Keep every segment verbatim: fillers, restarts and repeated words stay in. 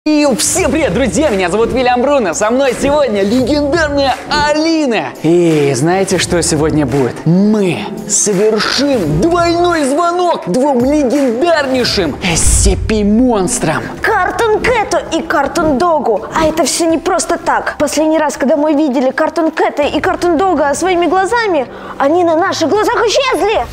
И всем привет, друзья! Меня зовут Вильям Бруно. Со мной сегодня легендарная Алина. И знаете, что сегодня будет? Мы совершим двойной звонок двум легендарнейшим эс си пи-монстрам. Cartoon Cat и Cartoon Dog. А это все не просто так. Последний раз, когда мы видели Cartoon Cat и Cartoon Dog своими глазами, они на наших глазах исчезли.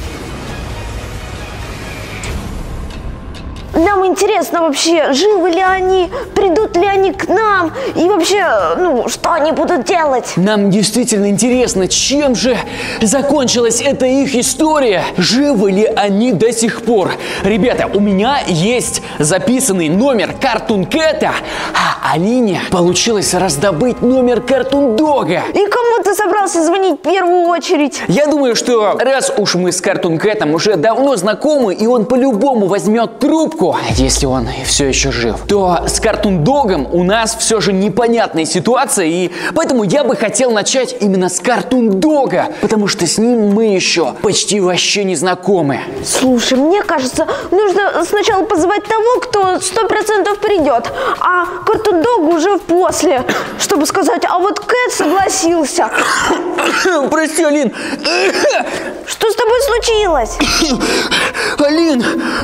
Нам интересно вообще, живы ли они, придут ли они к нам и вообще, ну, что они будут делать. Нам действительно интересно, чем же закончилась эта их история. Живы ли они до сих пор? Ребята, у меня есть записанный номер Cartoon Cat, а Алине получилось раздобыть номер Cartoon Dog. И кому ты собрался звонить в первую очередь? Я думаю, что раз уж мы с Cartoon Cat'ом уже давно знакомы, и он по-любому возьмет трубку, если он все еще жив, то с Cartoon Dog'ом у нас все же непонятная ситуация, и поэтому я бы хотел начать именно с Cartoon Dog'a, потому что с ним мы еще почти вообще не знакомы. Слушай, мне кажется, нужно сначала позвать того, кто сто процентов придет, а Cartoon Dog уже после, чтобы сказать, а вот Кэт согласился. Прости, Алин. Что с тобой случилось? Алин!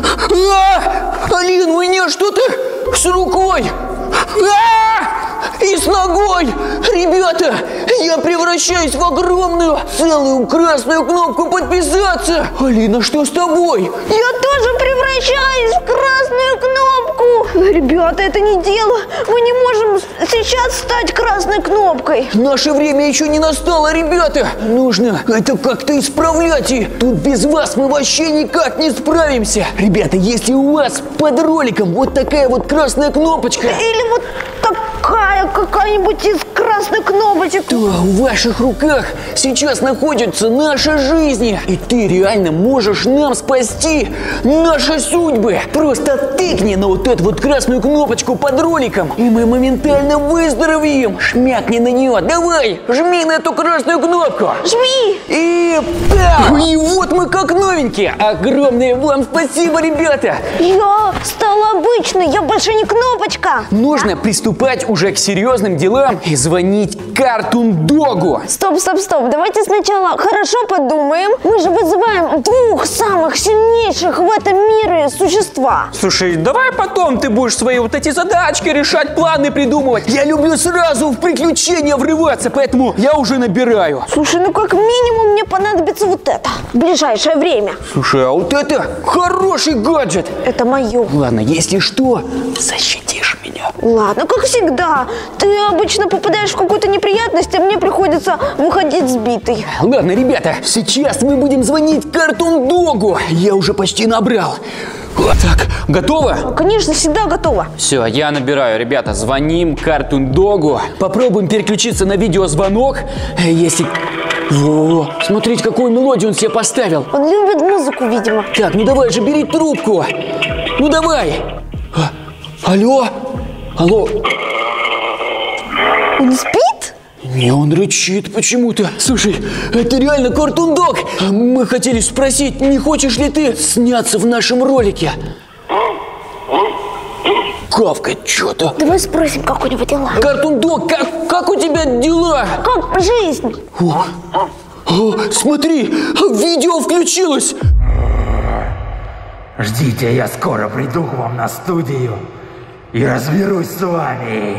А! Алин, у меня что-то с рукой! А! И с ногой! Ребята, я превращаюсь в огромную целую красную кнопку подписаться! Алина, что с тобой? Я тоже превращаюсь в красную кнопку! Ребята, это не дело! Мы не можем сейчас стать красной кнопкой! Наше время еще не настало, ребята! Нужно это как-то исправлять, и тут без вас мы вообще никак не справимся! Ребята, если у вас под роликом вот такая вот красная кнопочка... Или вот такая какая-нибудь из красных кнопочек... То в ваших руках сейчас находятся наши жизни, и ты реально можешь нам спасти наши судьбы. Просто тыкни на вот эту вот красную кнопочку под роликом, и мы моментально выздоровеем. Шмякни на нее, давай, жми на эту красную кнопку. Жми! И пау! И вот мы как новенькие. Огромное вам спасибо, ребята. Я стала обычной, я больше не кнопочка. Нужно приступать уже к серьезным делам и звонить Cartoon Dog'у. Стоп, стоп, стоп. Давайте сначала хорошо подумаем. Мы же вызываем двух самых сильнейших в этом мире существа. Слушай, давай потом ты будешь свои вот эти задачки решать, планы придумывать. Я люблю сразу в приключения врываться, поэтому я уже набираю. Слушай, ну как минимум мне понадобится вот это в ближайшее время. Слушай, а вот это хороший гаджет. Это мое. Ладно, если что, защитишь меня. Ладно, как всегда. Ты обычно попадаешь в какую-то неприятность, а мне приходится выходить сбитой. Ладно, ребята, сейчас мы будем звонить Cartoon Dog'у. Я уже почти набрал. Вот так, готово? Конечно, всегда готова. Все, я набираю, ребята, звоним Cartoon Dog'у. Попробуем переключиться на видеозвонок. Если... Во, смотрите, какую мелодию он себе поставил. Он любит музыку, видимо. Так, ну давай же, бери трубку. Ну давай. А, алло? Алло? Он спит? Не, он рычит почему-то. Слушай, это реально Cartoon Dog. Мы хотели спросить, не хочешь ли ты сняться в нашем ролике? Кавкает что-то. Давай спросим, как у него дела. Cartoon Dog, как, как у тебя дела? Как жизнь? О, о, смотри, видео включилось. Ждите, я скоро приду к вам на студию и разберусь с вами.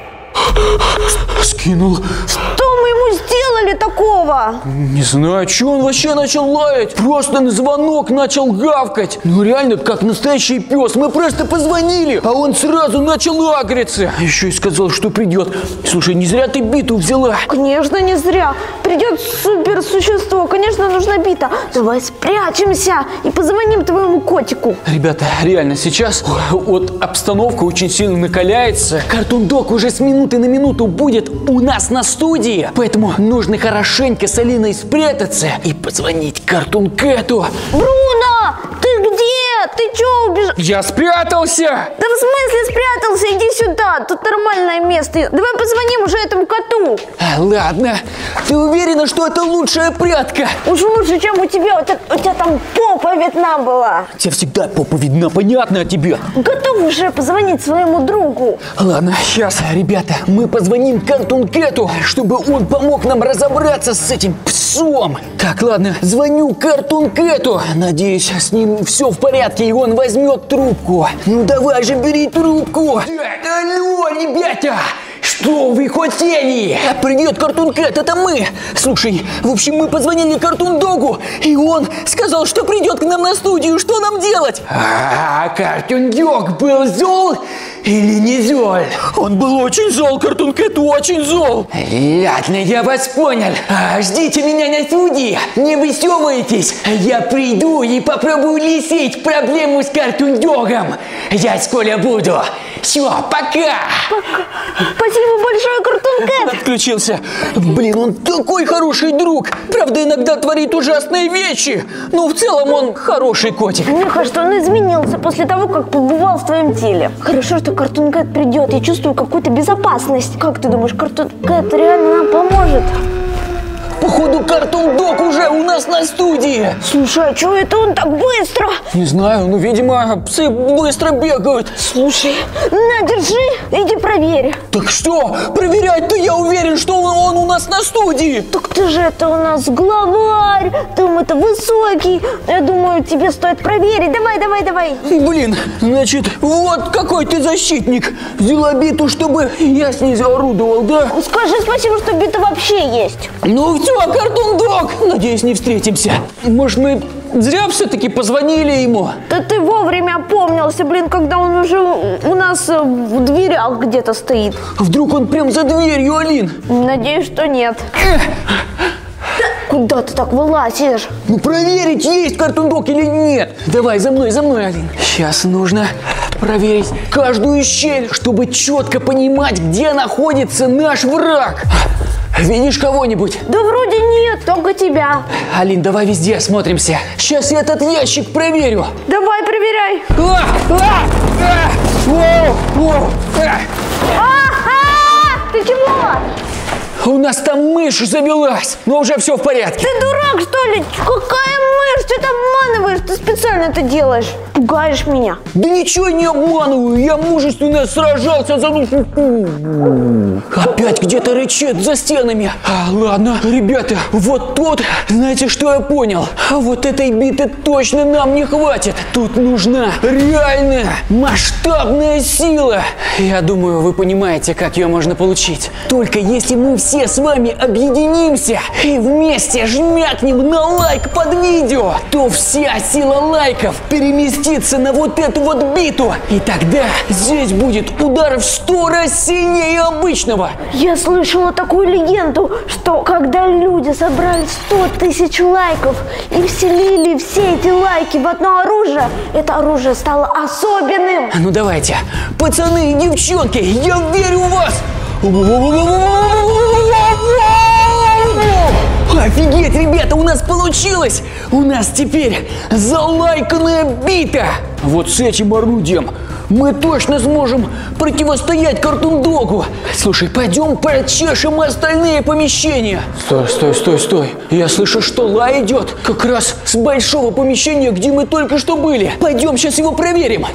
Скинул. Что мы ему сделали такого? Не знаю, что он вообще начал лаять. Просто на звонок начал гавкать. Ну реально, как настоящий пес. Мы просто позвонили, а он сразу начал агриться. Еще и сказал, что придет. Слушай, не зря ты биту взяла. Конечно, не зря. Придет суперсущество, конечно, нужна бита. Давай спрячемся и позвоним твоему котику. Ребята, реально сейчас вот обстановка очень сильно накаляется. Cartoon Dog уже с минуты на минуту будет у нас на студии. Поэтому нужно хорошенько с Алиной спрятаться и позвонить Cartoon Cat'у. Бруно, ты где? Кэт, ты чё убежал? Я спрятался! Да в смысле спрятался? Иди сюда, тут нормальное место. Давай позвоним уже этому коту. А, ладно, ты уверена, что это лучшая прятка? Уж лучше, чем у тебя. У тебя, у тебя там попа видна была. Тебе всегда попа видна, понятно о тебе. Готов уже позвонить своему другу. Ладно, сейчас, ребята, мы позвоним Картун Кэту, чтобы он помог нам разобраться с этим псом. Так, ладно, звоню Картун Кэту. Надеюсь, с ним все в порядке, и он возьмет трубку. Ну давай же, бери трубку. Алло, ребята! Что вы хотели? Привет, Картун Кэт, это мы. Слушай, в общем, мы позвонили Картун Догу, и он сказал, что придет к нам на студию. Что нам делать? А, Картун Дог был зол или не зол? Он был очень зол, Картун Кэт, очень зол. Ладно, я вас понял. А, ждите меня на студии. Не высовывайтесь. Я приду и попробую решить проблему с Картун Догом. Я скоро буду. Все, пока. Спасибо большое, Картун Кэт. Отключился. Блин, он такой хороший друг. Правда, иногда творит ужасные вещи. Но в целом он хороший котик. Мне кажется, он изменился после того, как побывал в твоем теле. Хорошо, что Картун Кэт придет. Я чувствую какую-то безопасность. Как ты думаешь, Картун Кэт реально нам поможет? Походу, Картун Дог уже у нас на студии. Слушай, а что это он так быстро? Не знаю, ну, видимо, псы быстро бегают. Слушай, на, держи, иди проверь. Так что? Проверять-то я уверен, что он, он у нас на студии. Так ты же это у нас главарь, там это высокий. Я думаю, тебе стоит проверить. Давай, давай, давай. Блин, значит, вот какой ты защитник. Взяла биту, чтобы я с ней заорудовал, да? Скажи спасибо, что бита вообще есть. Ну все, Картун Дог, надеюсь, не встретимся. Может, мы зря все-таки позвонили ему? Да ты вовремя опомнился, блин, когда он уже у нас в дверях где-то стоит. Вдруг он прям за дверью, Алин? Надеюсь, что нет. Куда ты так вылазишь? Ну, проверить, есть Картун Дог или нет. Давай, за мной, за мной, Алин. Сейчас нужно проверить каждую щель, чтобы четко понимать, где находится наш враг. Видишь кого-нибудь? Да вроде нет, только тебя. Алин, давай везде осмотримся. Сейчас я этот ящик проверю. Давай, проверяй. А! А! А! Воу! Воу! А! А-а-а! Ты чего? У нас там мышь завелась, но уже все в порядке. Ты дурак, что ли? Какая мышь? Ты это обманываешь, ты специально это делаешь. Пугаешь меня. Да ничего не обманываю, я мужественно сражался за... Опять где-то рычит за стенами. А, ладно, ребята, вот тут, знаете, что я понял? А вот этой биты точно нам не хватит. Тут нужна реальная, масштабная сила. Я думаю, вы понимаете, как ее можно получить. Только если мы все с вами объединимся и вместе жмякнем на лайк под видео, то вся сила лайков переместится на вот эту вот биту. И тогда здесь будет удар в сто раз сильнее обычного. Я слышала такую легенду, что когда люди собрали сто тысяч лайков и вселили все эти лайки в одно оружие, это оружие стало особенным. Ну давайте, пацаны и девчонки, я верю в вас. Офигеть, ребята, у нас получилось! У нас теперь залайканная бита! Вот с этим орудием мы точно сможем противостоять Картун Догу. Слушай, пойдем прочешем остальные помещения. Стой, стой, стой, стой. Я слышу, что лай идет как раз с большого помещения, где мы только что были. Пойдем сейчас его проверим.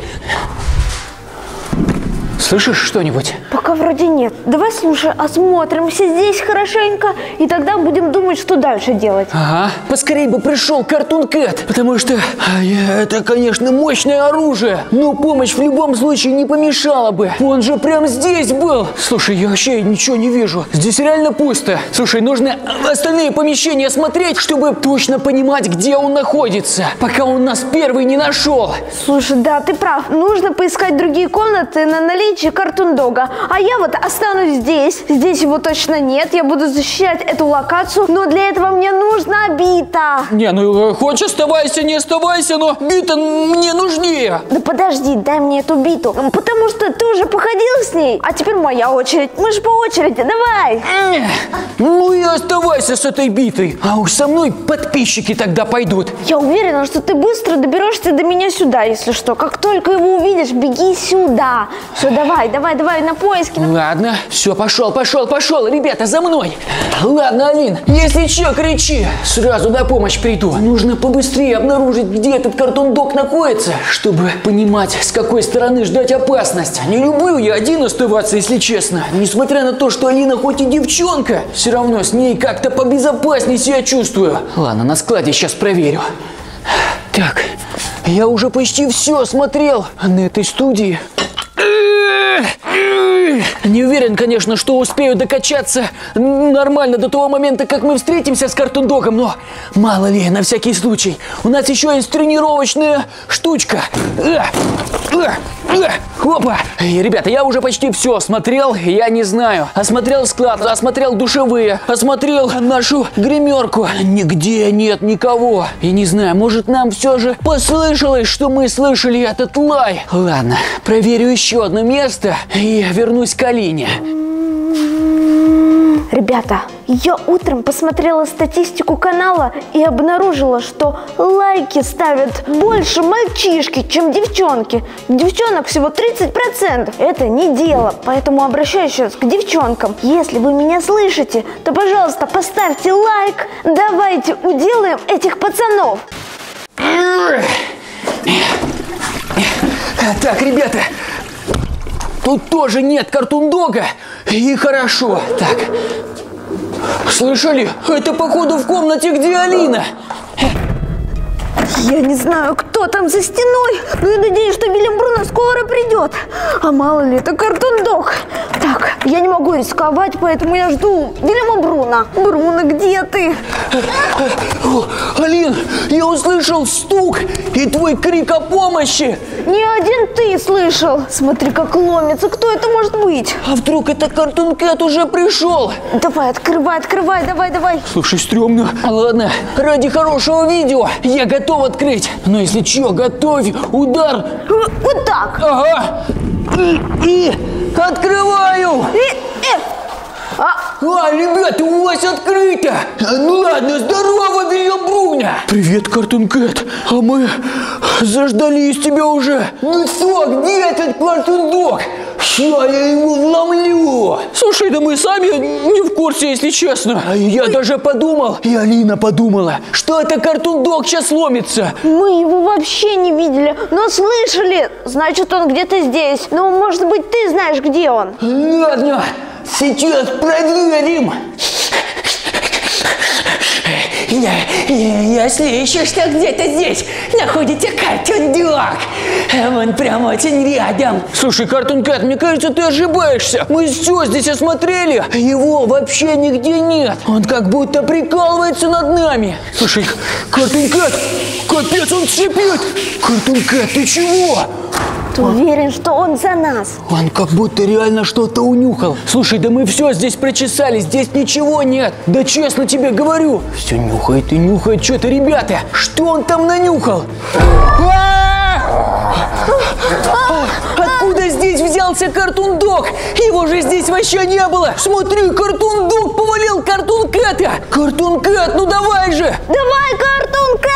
Слышишь что-нибудь? Пока вроде нет. Давай, слушай, осмотримся здесь хорошенько, и тогда будем думать, что дальше делать. Ага. Поскорей бы пришел Картун Кэт, потому что это, конечно, мощное оружие, но помощь в любом случае не помешала бы. Он же прям здесь был. Слушай, я вообще ничего не вижу. Здесь реально пусто. Слушай, нужно остальные помещения осмотреть, чтобы точно понимать, где он находится, пока он нас первый не нашел. Слушай, да, ты прав. Нужно поискать другие комнаты на наличие Картун Дога. А я вот останусь здесь. Здесь его точно нет. Я буду защищать эту локацию. Но для этого мне нужна бита. Не, ну хочешь оставайся, не оставайся, но бита мне нужнее. Да подожди, дай мне эту биту. Потому что ты уже походил с ней. А теперь моя очередь. Мы же по очереди. Давай. Ну и оставайся с этой битой. А уж со мной подписчики тогда пойдут. Я уверена, что ты быстро доберешься до меня сюда, если что. Как только его увидишь, беги сюда. Все, давай, давай, давай, на поиски. На... Ладно, все, пошел, пошел, пошел. Ребята, за мной. Ладно, Алин, если че, кричи. Сразу на помощь приду. Нужно побыстрее обнаружить, где этот картун-дог находится, чтобы понимать, с какой стороны ждать опасность. Не люблю я один оставаться, если честно. Несмотря на то, что Алина хоть и девчонка, все равно с ней как-то побезопаснее себя чувствую. Ладно, на складе сейчас проверю. Так, я уже почти все осмотрел на этой студии. Не уверен, конечно, что успею докачаться нормально до того момента, как мы встретимся с картун-догом, но мало ли, на всякий случай. У нас еще есть тренировочная штучка. Опа! Ребята, я уже почти все осмотрел, я не знаю. Осмотрел склад, осмотрел душевые, осмотрел нашу гримерку. Нигде нет никого. И не знаю, может, нам все же послышалось, что мы слышали этот лай. Ладно, проверю еще одно место и вернусь к Алине. Ребята, я утром посмотрела статистику канала и обнаружила, что лайки ставят больше мальчишки, чем девчонки. Девчонок всего тридцать процентов. Это не дело, поэтому обращаюсь сейчас к девчонкам. Если вы меня слышите, то, пожалуйста, поставьте лайк. Давайте уделаем этих пацанов. Так, ребята, тут тоже нет картун-дога. И хорошо. Так, слышали? Это, походу, в комнате, где Алина. Я не знаю, кто там за стеной, но я надеюсь, что Вильям Бруно скоро придет. А мало ли, это картун-дог. Так, я не могу рисковать, поэтому я жду Вильяма Бруно. Бруно, где ты? О, Алин, я услышал стук и твой крик о помощи. Не один ты слышал. Смотри, как ломится. Кто это может быть? А вдруг это Картун Кэт уже пришел? Давай, открывай, открывай, давай, давай. Слушай, стрёмно. Ладно, ради хорошего видео я готов открыть. Но если чё, готовь удар. Вот так. Ага. И, и открываю. И, и. А, А, ребята, у вас открыто! Ну ладно, здорово, Вильям Бруно! Привет, Картун Кэт! А мы заждались тебя уже! Ну что, где этот картун-дог? Ща я его вломлю! Слушай, да мы сами не в курсе, если честно. Я даже подумал, и Алина подумала, что это картун-дог сейчас ломится. мы его вообще не видели, но слышали. Значит, он где-то здесь. Ну, может быть, ты знаешь, где он. Ладно, сейчас проверим. Я, я, я слышу, что где-то здесь находится картун-дог. Он прям очень рядом. Слушай, Картун Кэт, мне кажется, ты ошибаешься. Мы все здесь осмотрели. Его вообще нигде нет. Он как будто прикалывается над нами. Слушай, Картун Кэт, капец, он шипит. Картун Кэт, ты чего? Ты уверен, что он за нас? Он как будто реально что-то унюхал. Слушай, да мы все здесь прочесали, здесь ничего нет. Да честно тебе говорю. Все нюхает и нюхает что-то, ребята. Что он там нанюхал? Откуда здесь взялся картун-дог? Его же здесь вообще не было. Смотри, картун-дог повалил Картун Кэта. Картун Кэт, ну давай же. Давай, Картун Кэт!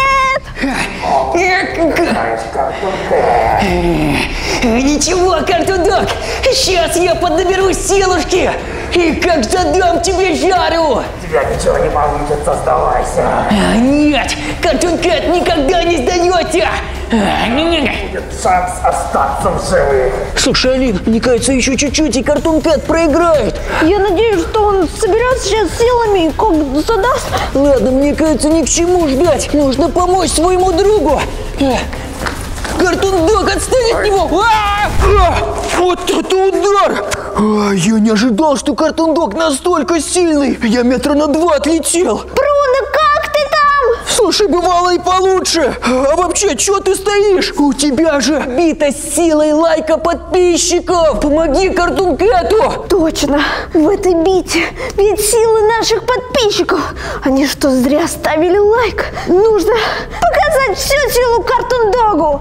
Ничего, Картун-дог, сейчас я поднаберусь силушки и как задам тебе жару. Тебя ничего не получится, сдавайся. Нет, Картун Кэт никогда не сдается. Будет шанс остаться в живых. Слушай, Алин, мне кажется, еще чуть-чуть и Картун Кэт проиграет. Я надеюсь, что он соберется сейчас силами и как задаст. Ладно, мне кажется, ни к чему ждать. Нужно помочь своему другу. Картун-дог, отстань от него! А! А! Вот это удар! А, я не ожидал, что Картун-дог настолько сильный. Я метра на два отлетел. Бруно, как ты там? Слушай, бывало и получше. А вообще, что ты стоишь? У тебя же бита силой лайка подписчиков. Помоги Cartoon Cat'у. Точно, в этой бите ведь силы наших подписчиков. Они что, зря ставили лайк? Нужно показать всю силу Cartoon Dog'у.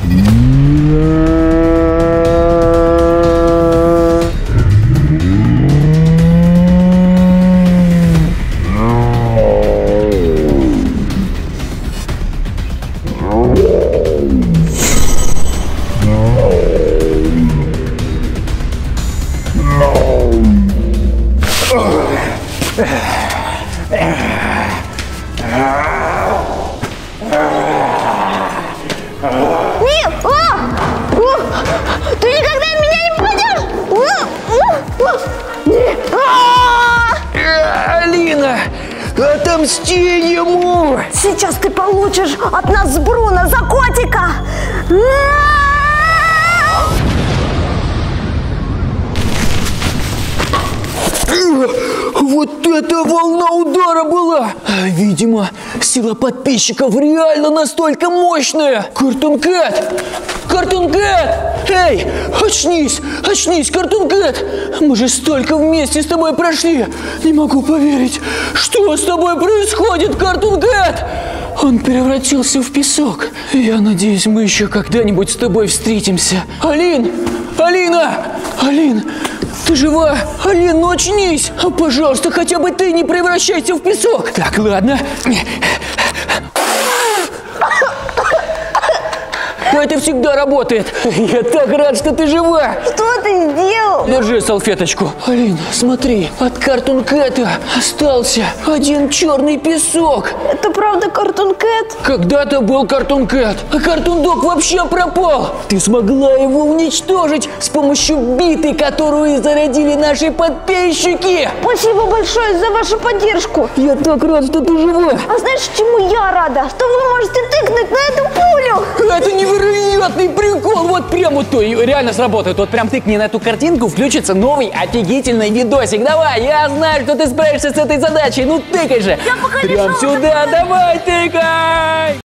Нет! А! О! Ты никогда меня не попадешь! А! Алина, отомсти ему. Сейчас ты получишь от нас с Бруно за котика! Вот это волна удара была! Видимо, сила подписчиков реально настолько мощная! Cartoon Cat! Cartoon Cat! Эй, очнись! Очнись, Cartoon Cat! Мы же столько вместе с тобой прошли! Не могу поверить! Что с тобой происходит, Cartoon Cat? Он превратился в песок. Я надеюсь, мы еще когда-нибудь с тобой встретимся. Алин! Алина! Алин! Ты жива? Алин, ну очнись! А, пожалуйста, хотя бы ты не превращайся в песок! Так, ладно. Это всегда работает. Я так рад, что ты жива. Что ты сделал? Держи салфеточку. Алин, смотри, от Cartoon Cat'а остался один черный песок. Это правда Cartoon Cat? Когда-то был Cartoon Cat, а Cartoon Dog вообще пропал. Ты смогла его уничтожить с помощью биты, которую зарядили наши подписчики. Спасибо большое за вашу поддержку. Я так рад, что ты жива. А знаешь, чему я рада? Что вы можете тыкнуть на эту пулю. Это невероятный прикол. Вот прям вот то, реально сработает. Вот прям тыкни на эту картинку, включится новый офигительный видосик. Давай, я знаю, что ты справишься с этой задачей. Ну тыкай же. Я пока прям лежала, сюда, давай, тыкай.